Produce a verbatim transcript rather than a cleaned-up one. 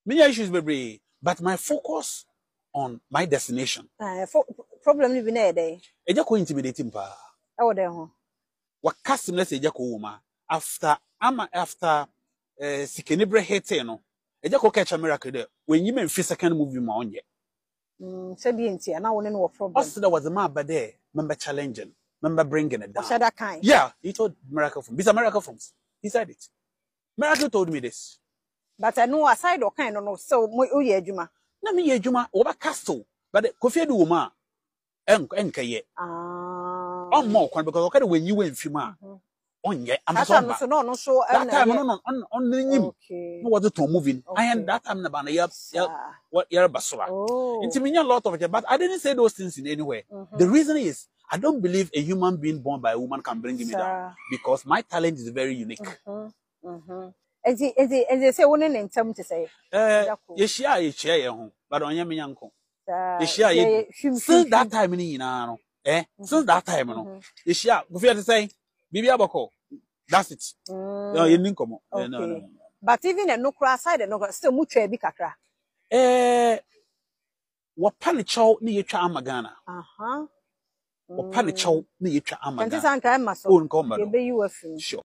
Many issues, baby, but my focus on my destination. Ah, problem you be na day. Agya Koo intimidating pa. E wo dey ho. What customer say Agya Koo woman after ama after eh sikenibre hate no. Agya Koo catch a miracle there. When you mean second movie ma onye. Mm, said the ntia na won no problem. Also there was a man but there, remember challenging, remember bringing it down. What's that kind? Yeah, he told Miracle Films. It's a Miracle Films. He said it. Miracle told me this. But I know aside or kind no so mo ye adwuma. Na me ye adwuma oba castle, but Kofi Adu woman en enka ye. Ah. On more kwan because okay when you went fima. On ye am so so no no so that time no no on on nyim. Okay. No was it to moving. I and that time na ba na ye what ye basoa. Inti me a lot of it, but I didn't say those things in anywhere. Mm-hmm. The reason is I don't believe a human being born by a woman can bring me down because my talent is very unique. Mm-hmm. Mm-hmm. As he as he as they say, one in time to say. Uh, yes, yeah, yes, yeah, home, but on your uncle. Yes, yeah, since that time in no, eh, since that time, no, yes, yeah, go to say, Bibi Abako, that's it. No, you didn't come. No, no, but even a no cross side, no, still much a big kakra. Eh, what panichow ni yetwa amagana. Aha. What panichow ni yetwa amagana. Kanti sanka e maso. Oh, nkomba. Ebe you a film. Sure.